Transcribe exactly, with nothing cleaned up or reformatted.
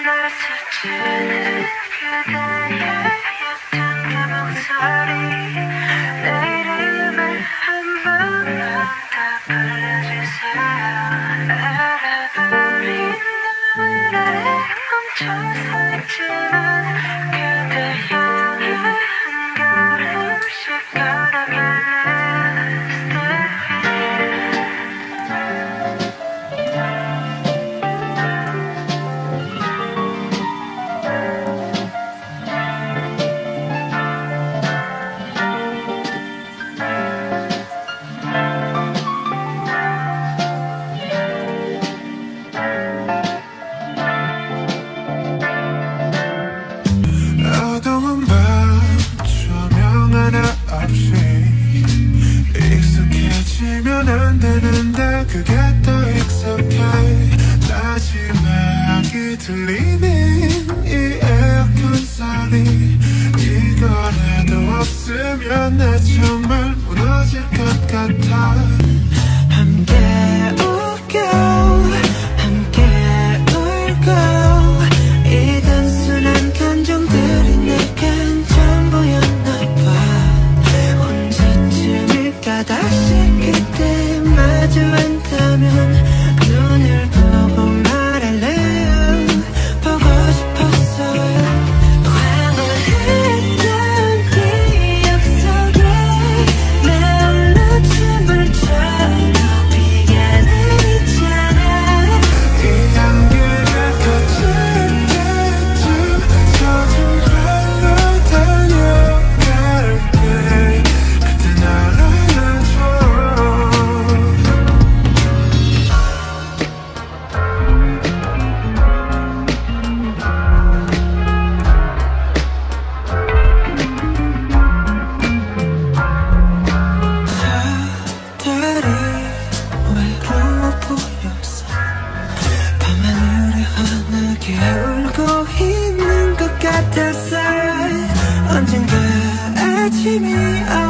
날 스치는 그대의 옅은 그 목소리 내 이름을 한 번만 더 불러주세요. 알아버린 너의 아래 멈춰서 있지만 그대 향해 한 걸음씩 걸어갈래. 어두운 밤 조명 하나 없이 익숙해지면 안 되는데 그게 더 익숙해. 마지막이 들리는 이 에어컨 소리 이거라도 없으면 나 정말 무너질 것 같아. 함께 웃겨 함께 울고 이 단순한 감정들이 내겐 전부였나봐. 언제쯤일까 다시 그때 마주 앉다면 눈을 보고 말할래요. 보고 싶었어요. 황홀했던 기억 속에 내 홀로 춤을 춰 비가 내리잖아. 이 향기가 거칠 때쯤 젖은 발로 달려갈게. 그때 날 안아줘. 달이 외로워 보여서 밤하늘에 환하게 울고 있는 것 같았어. 언젠가 아침이